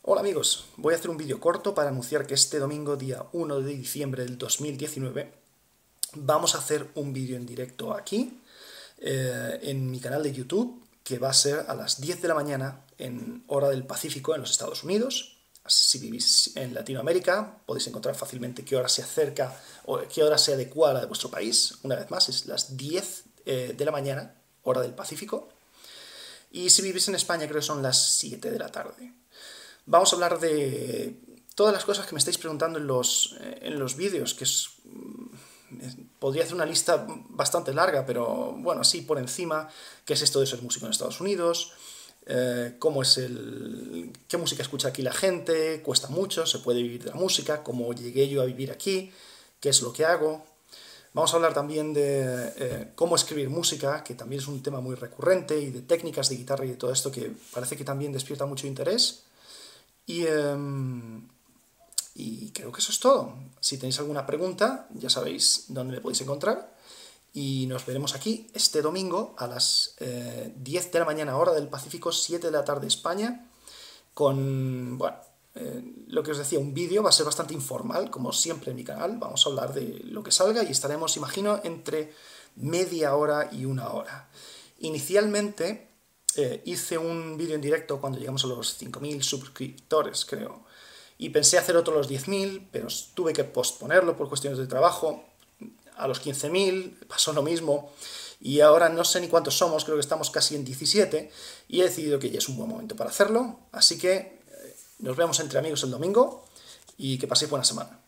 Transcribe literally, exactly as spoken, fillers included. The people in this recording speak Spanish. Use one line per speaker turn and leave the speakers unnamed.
Hola amigos, voy a hacer un vídeo corto para anunciar que este domingo, día uno de diciembre del dos mil diecinueve, vamos a hacer un vídeo en directo aquí, eh, en mi canal de YouTube, que va a ser a las diez de la mañana en hora del Pacífico en los Estados Unidos. Si vivís en Latinoamérica, podéis encontrar fácilmente qué hora se acerca o qué hora se adecua a la de vuestro país. Una vez más, es las diez eh, de la mañana, hora del Pacífico. Y si vivís en España, creo que son las siete de la tarde. Vamos a hablar de todas las cosas que me estáis preguntando en los, eh, en los vídeos, que es, podría hacer una lista bastante larga, pero bueno, así por encima, qué es esto de ser músico en Estados Unidos, eh, cómo es el, qué música escucha aquí la gente, cuesta mucho, se puede vivir de la música, cómo llegué yo a vivir aquí, qué es lo que hago. Vamos a hablar también de eh, cómo escribir música, que también es un tema muy recurrente, y de técnicas de guitarra y de todo esto que parece que también despierta mucho interés. Y, um, y creo que eso es todo. Si tenéis alguna pregunta, ya sabéis dónde me podéis encontrar. Y nos veremos aquí este domingo a las eh, diez de la mañana, hora del Pacífico, siete de la tarde España, con, bueno, eh, lo que os decía, un vídeo. Va a ser bastante informal, como siempre en mi canal. Vamos a hablar de lo que salga y estaremos, imagino, entre media hora y una hora. Inicialmente eh, hice un vídeo en directo cuando llegamos a los cinco mil suscriptores, creo. Y pensé hacer otro a los diez mil, pero tuve que posponerlo por cuestiones de trabajo. A los quince mil pasó lo mismo. Y ahora no sé ni cuántos somos, creo que estamos casi en diecisiete. Y he decidido que ya es un buen momento para hacerlo. Así que eh, nos vemos entre amigos el domingo y que paséis buena semana.